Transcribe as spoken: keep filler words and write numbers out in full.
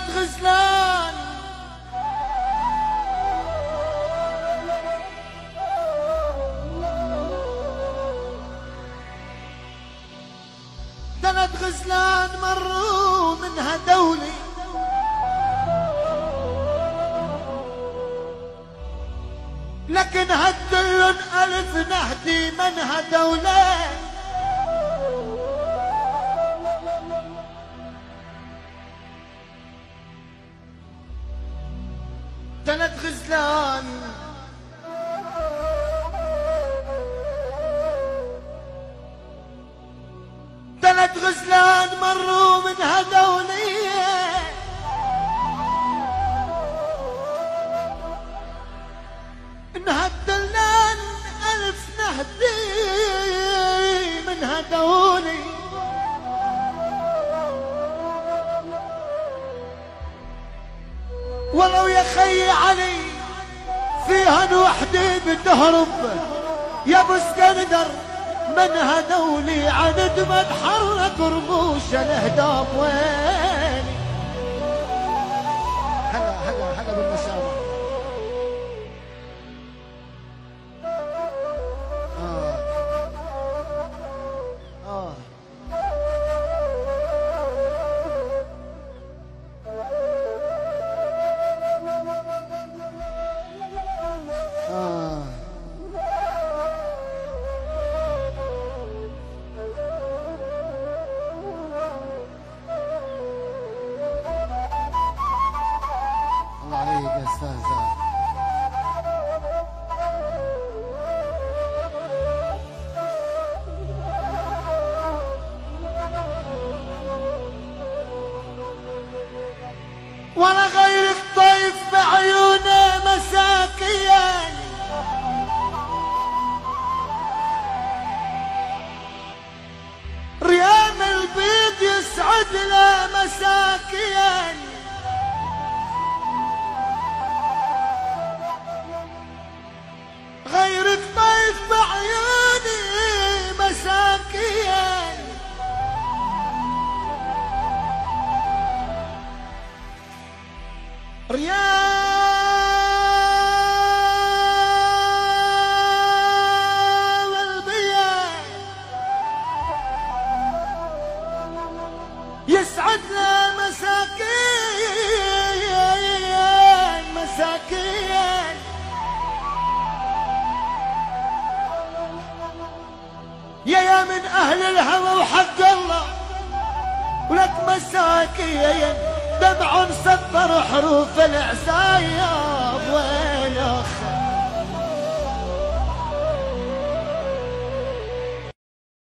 غزلان ثلاث غزلان مروا منها دولي لكن هدل ألف نهدي منها دولة ثلاث غزلان ثلاث غزلان مروا منها دولية انها الدلان ألف نهدي منها دولي ولو يا خي علي فيها وحدي بتهرب يا ابو اسكندر من هدولي عند ما تحرك رموش الاهداف ويني هلا هلا هلا بالمسامة آه. آه. آه. الله عليك يا استاذ ولا غيرك طيف بعيونه مساكين ريام البيض يسعد له مساكين غيرك طيف بعيوني مساكين ريام البيض يسعد له مساكين مساكين يا يا من اهل الهوى وحق الله ولك مساكين دمع سطر حروف العصايب وينك